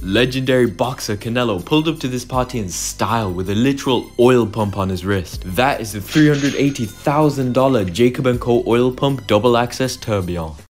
Legendary boxer Canelo pulled up to this party in style with a literal oil pump on his wrist. That is the $380,000 Jacob & Co. oil pump double access tourbillon.